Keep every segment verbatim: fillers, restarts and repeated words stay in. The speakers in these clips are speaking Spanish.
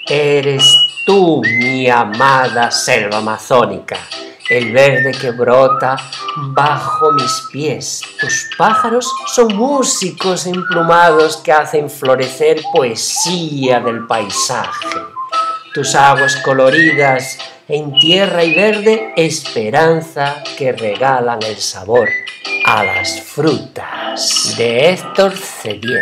Eres tú, mi amada selva amazónica, el verde que brota bajo mis pies. Tus pájaros son músicos emplumados que hacen florecer poesía del paisaje. Tus aguas coloridas en tierra y verde, esperanza que regalan el sabor a las frutas. De Héctor Cediel.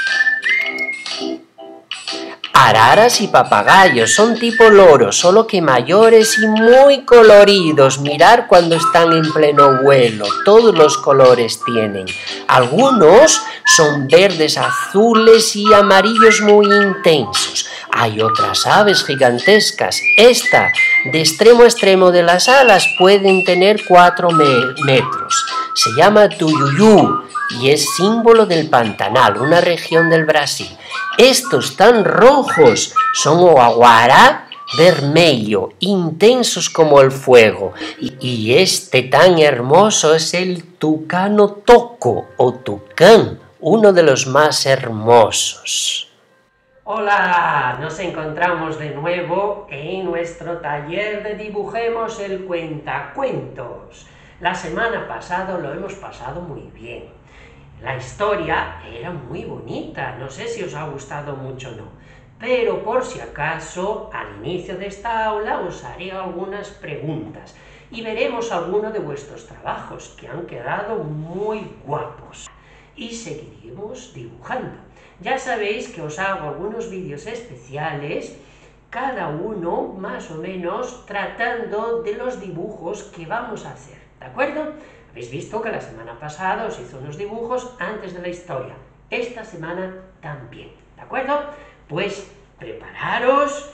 Araras y papagayos son tipo loros, solo que mayores y muy coloridos. Mirar cuando están en pleno vuelo, todos los colores tienen. Algunos son verdes, azules y amarillos muy intensos. Hay otras aves gigantescas. Esta, de extremo a extremo de las alas, pueden tener cuatro metros. Se llama tuyuyú y es símbolo del Pantanal, una región del Brasil. Estos tan rojos son o aguará vermelho, intensos como el fuego. Y, y este tan hermoso es el tucano toco o tucán, uno de los más hermosos. Hola, nos encontramos de nuevo en nuestro taller de Dibujemos el Cuentacuentos. La semana pasada lo hemos pasado muy bien. La historia era muy bonita, no sé si os ha gustado mucho o no, pero por si acaso, al inicio de esta aula os haré algunas preguntas y veremos algunos de vuestros trabajos que han quedado muy guapos y seguiremos dibujando. Ya sabéis que os hago algunos vídeos especiales, cada uno más o menos tratando de los dibujos que vamos a hacer, ¿de acuerdo? Habéis visto que la semana pasada os hice unos dibujos antes de la historia. Esta semana también, ¿de acuerdo? Pues prepararos,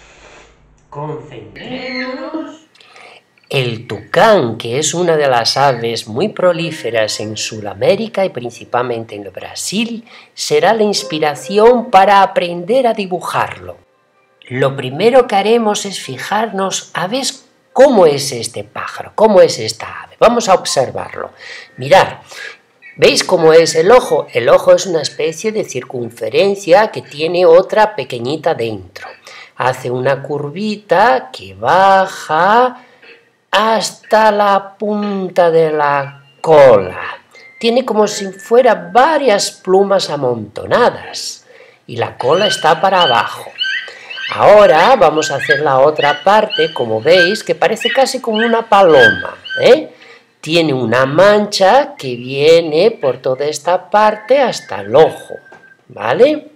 concentrémonos. El tucán, que es una de las aves muy prolíferas en Sudamérica y principalmente en el Brasil, será la inspiración para aprender a dibujarlo. Lo primero que haremos es fijarnos a ver cómo es este pájaro, cómo es esta ave. Vamos a observarlo. Mirad, ¿veis cómo es el ojo? El ojo es una especie de circunferencia que tiene otra pequeñita dentro. Hace una curvita que baja hasta la punta de la cola. Tiene como si fuera varias plumas amontonadas y la cola está para abajo. Ahora vamos a hacer la otra parte, como veis, que parece casi como una paloma, ¿eh? Tiene una mancha que viene por toda esta parte hasta el ojo, ¿vale?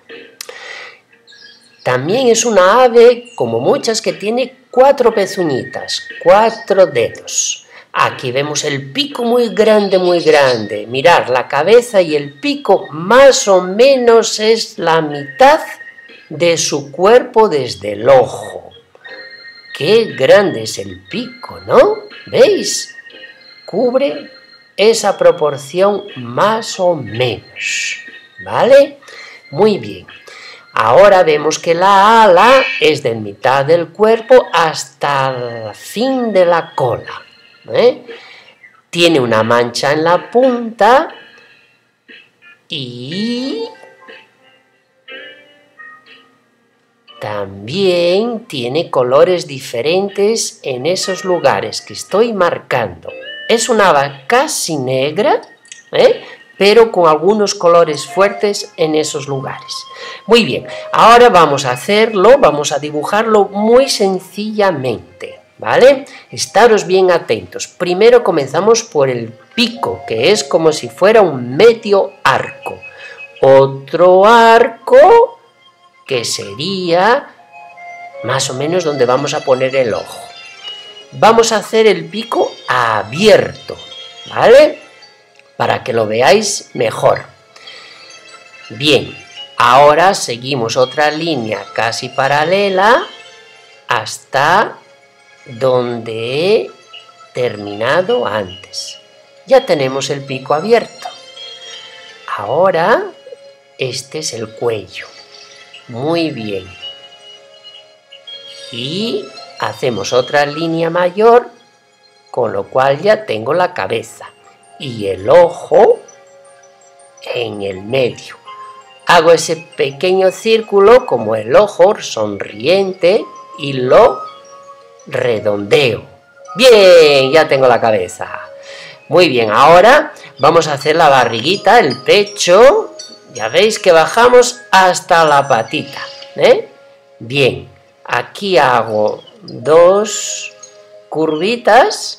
También es una ave, como muchas, que tiene cuatro pezuñitas, cuatro dedos. Aquí vemos el pico muy grande, muy grande. Mirad, la cabeza y el pico más o menos es la mitad de su cuerpo desde el ojo. Qué grande es el pico, ¿no? ¿Veis? Cubre esa proporción más o menos, ¿vale? Muy bien. Ahora vemos que la ala es de mitad del cuerpo hasta el fin de la cola, ¿eh? Tiene una mancha en la punta y también tiene colores diferentes en esos lugares que estoy marcando. Es una ave casi negra, ¿eh? pero con algunos colores fuertes en esos lugares. Muy bien, ahora vamos a hacerlo, vamos a dibujarlo muy sencillamente, ¿vale? Estaros bien atentos. Primero comenzamos por el pico, que es como si fuera un medio arco. Otro arco que sería más o menos donde vamos a poner el ojo. Vamos a hacer el pico abierto, ¿vale? Para que lo veáis mejor. Bien, ahora seguimos otra línea casi paralela hasta donde he terminado antes. Ya tenemos el pico abierto. Ahora este es el cuello. Muy bien. Y hacemos otra línea mayor, con lo cual ya tengo la cabeza y el ojo en el medio. hago ese pequeño círculo como el ojo sonriente y lo redondeo. Bien, ya tengo la cabeza. Muy bien, ahora vamos a hacer la barriguita, el pecho. Ya veis que bajamos hasta la patita, ¿eh? Bien, aquí hago dos curvitas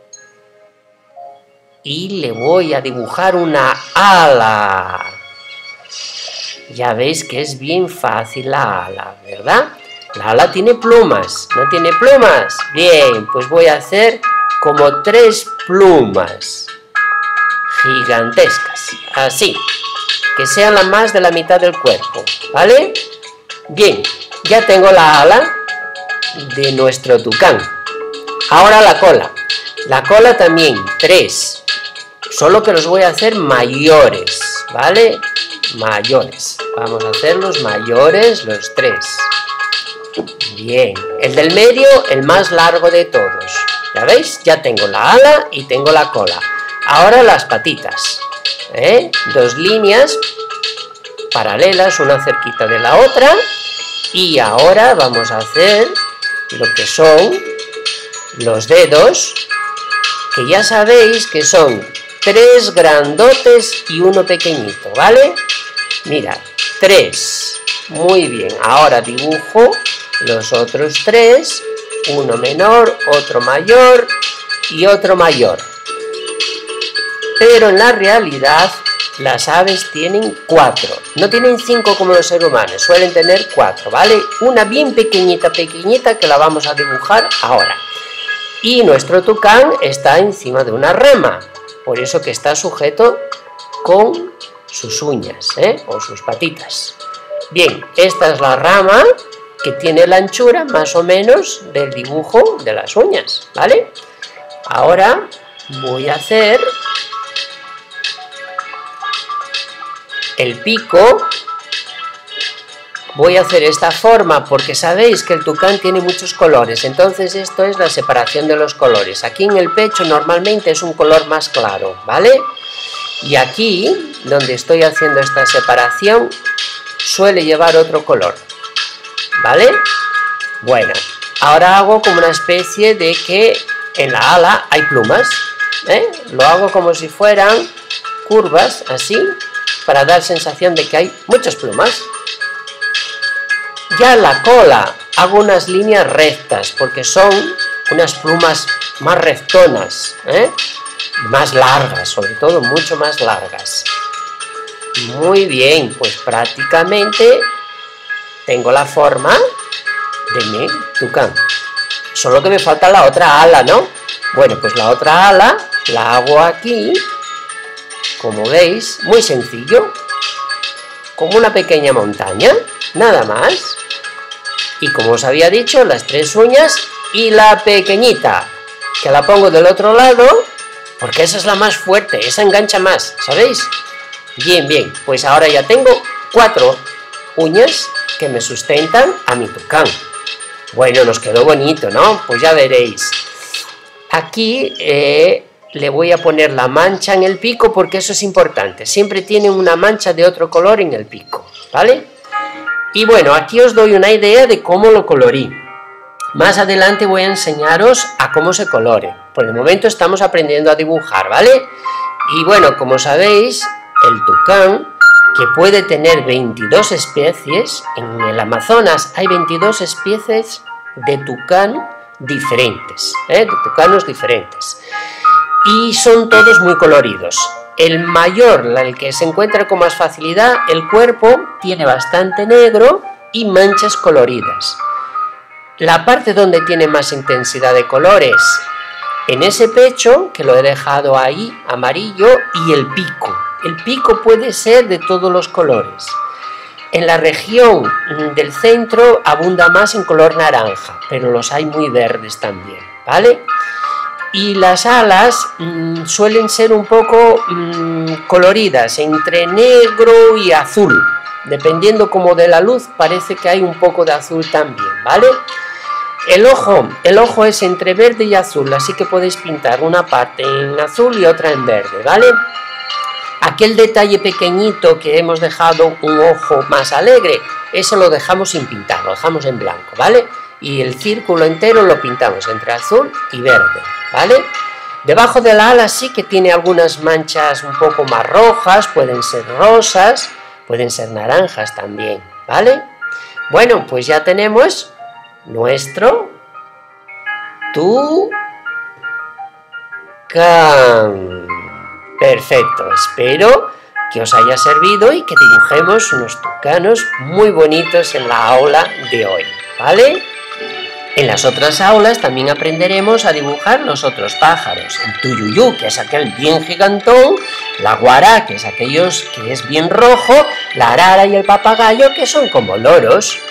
y le voy a dibujar una ala. Ya veis que es bien fácil la ala, ¿verdad? La ala tiene plumas, ¿no tiene plumas? Bien, pues voy a hacer como tres plumas gigantescas, así, que sean la más de la mitad del cuerpo, ¿vale? Bien, ya tengo la ala de nuestro tucán. Ahora la cola. La cola también, tres, solo que los voy a hacer mayores, ¿vale? Mayores. Vamos a hacerlos mayores los tres. Bien, el del medio, el más largo de todos. ¿Ya veis? Ya tengo la ala y tengo la cola. Ahora las patitas, ¿eh? Dos líneas paralelas, una cerquita de la otra. Y ahora vamos a hacer lo que son los dedos, que ya sabéis que son tres grandotes y uno pequeñito, ¿vale? Mirad, tres. Muy bien, ahora dibujo los otros tres, uno menor, otro mayor y otro mayor. Pero en la realidad las aves tienen cuatro, no tienen cinco como los seres humanos, suelen tener cuatro, ¿vale? Una bien pequeñita, pequeñita, que la vamos a dibujar ahora. Y nuestro tucán está encima de una rama, por eso que está sujeto con sus uñas, ¿eh? O sus patitas. Bien, esta es la rama que tiene la anchura más o menos del dibujo de las uñas, ¿vale? Ahora voy a hacer el pico. Voy a hacer esta forma porque sabéis que el tucán tiene muchos colores, entonces esto es la separación de los colores. Aquí en el pecho normalmente es un color más claro, ¿vale? Y aquí, donde estoy haciendo esta separación, suele llevar otro color, ¿vale? Bueno, ahora hago como una especie de que en la ala hay plumas, ¿eh? Lo hago como si fueran curvas, así, para dar sensación de que hay muchas plumas. Ya en la cola hago unas líneas rectas, porque son unas plumas más rectonas, ¿eh? Más largas, sobre todo mucho más largas. Muy bien, pues prácticamente tengo la forma de mi tucán. Solo que me falta la otra ala, ¿no? Bueno, pues la otra ala la hago aquí, como veis, muy sencillo, como una pequeña montaña, nada más. Y como os había dicho, las tres uñas y la pequeñita, que la pongo del otro lado, porque esa es la más fuerte, esa engancha más, ¿sabéis? Bien, bien, pues ahora ya tengo cuatro uñas que me sustentan a mi tucán. Bueno, nos quedó bonito, ¿no? Pues ya veréis. Aquí eh, le voy a poner la mancha en el pico porque eso es importante. Siempre tiene una mancha de otro color en el pico, ¿vale? Y bueno, aquí os doy una idea de cómo lo colorí. Más adelante voy a enseñaros a cómo se colore. Por el momento estamos aprendiendo a dibujar, ¿vale? Y bueno, como sabéis, el tucán, que puede tener veintidós especies, en el Amazonas hay veintidós especies de tucán diferentes, ¿eh? De tucanos diferentes. Y son todos muy coloridos. El mayor, el que se encuentra con más facilidad, el cuerpo tiene bastante negro y manchas coloridas. La parte donde tiene más intensidad de colores, en ese pecho, que lo he dejado ahí, amarillo, y el pico. El pico puede ser de todos los colores. En la región del centro abunda más en color naranja, pero los hay muy verdes también, ¿vale? Y las alas mmm, suelen ser un poco mmm, coloridas, entre negro y azul. Dependiendo como de la luz, parece que hay un poco de azul también, ¿vale? El ojo, el ojo es entre verde y azul, así que podéis pintar una parte en azul y otra en verde, ¿vale? Aquel detalle pequeñito que hemos dejado un ojo más alegre, eso lo dejamos sin pintar, lo dejamos en blanco, ¿vale? Y el círculo entero lo pintamos entre azul y verde, ¿vale? Debajo de la ala sí que tiene algunas manchas un poco más rojas, pueden ser rosas, pueden ser naranjas también, ¿vale? Bueno, pues ya tenemos nuestro tucán. Perfecto, espero que os haya servido y que dibujemos unos tucanos muy bonitos en la aula de hoy, ¿vale? En las otras aulas también aprenderemos a dibujar los otros pájaros. El tuyuyú, que es aquel bien gigantón, la guará, que es aquellos que es bien rojo, la arara y el papagayo, que son como loros.